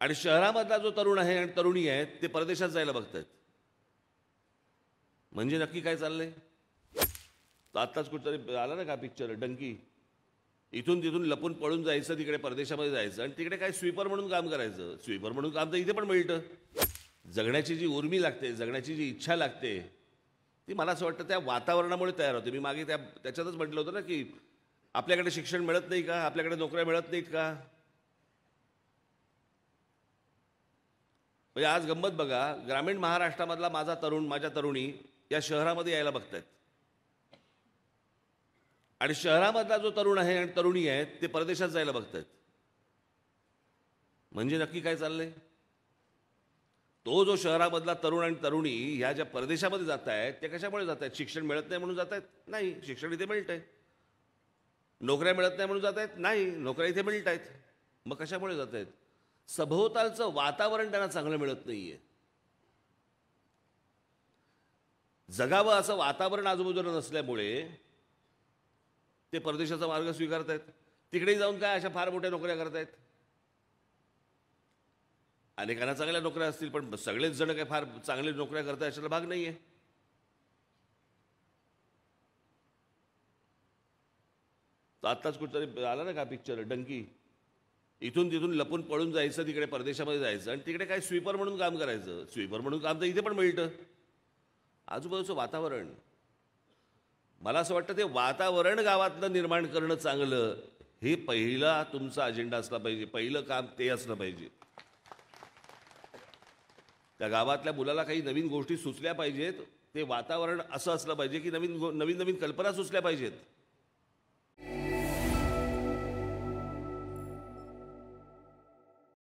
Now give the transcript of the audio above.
आणि शहरामधला जो तरुण आहे आणि तरुणी आहेत ते परदेशात जायला बघतायत. म्हणजे नक्की काय चाललंय? आत्ताच कुठेतरी आला ना का पिक्चर डंकी, इथून तिथून लपून पळून जायचं, तिकडे परदेशामध्ये जायचं आणि तिकडे काय स्वीपर म्हणून काम करायचं. स्वीपर म्हणून काम तर इथे पण मिळतं. जगण्याची जी उर्मी लागते, जगण्याची जी इच्छा लागते, ती मला असं वाटतं त्या वातावरणामुळे तयार होते. मी मागे त्याच्यातच म्हटलं होतं ना की आपल्याकडे शिक्षण मिळत नाही का, आपल्याकडे नोकऱ्या मिळत नाहीत का. म्हणजे आज गंमत बघा, ग्रामीण महाराष्ट्रामधला माझा तरुण, माझ्या तरुणी या शहरामध्ये यायला बघतायत आणि शहरामधला जो तरुण आहे आणि तरुणी आहेत ते परदेशात जायला बघतायत. म्हणजे नक्की काय चाललंय? तो जो शहरामधला तरुण आणि तरुणी ह्या ज्या परदेशामध्ये जात आहेत त्या कशामुळे जात आहेत? शिक्षण मिळत नाही म्हणून जात आहेत? नाही, शिक्षण इथे मिळत आहे. नोकऱ्या मिळत नाही म्हणून जात आहेत? नाही, नोकऱ्या इथे मिळत आहेत. मग कशामुळे जात आहेत? सभोवतालचं वातावरण त्यांना चांगलं मिळत नाहीये. जगावं असं वातावरण आजूबाजूला नसल्यामुळे ते परदेशाचा मार्ग स्वीकारतायत. तिकडे जाऊन काय अशा फार मोठ्या नोकऱ्या करतायत. अनेकांना चांगल्या नोकऱ्या असतील, पण सगळेच जण काय फार चांगल्या नोकऱ्या करताय अशाला भाग नाहीये. आत्ताच कुठेतरी आला ना का पिक्चर डंकी, इथून तिथून लपून पळून जायचं, तिकडे परदेशामध्ये जायचं आणि तिकडे काय स्वीपर म्हणून काम करायचं. स्वीपर म्हणून काम तर इथे पण मिळतं. आजूबाजूचं वातावरण, मला असं वाटतं ते वातावरण गावातलं निर्माण करणं चांगलं, हे पहिला तुमचा अजेंडा असला पाहिजे. पहिलं काम ते असलं पाहिजे. त्या गावातल्या मुलाला काही नवीन गोष्टी सुचल्या पाहिजेत. ते वातावरण असं असलं पाहिजे की नवीन नवीन नवीन कल्पना सुचल्या पाहिजेत.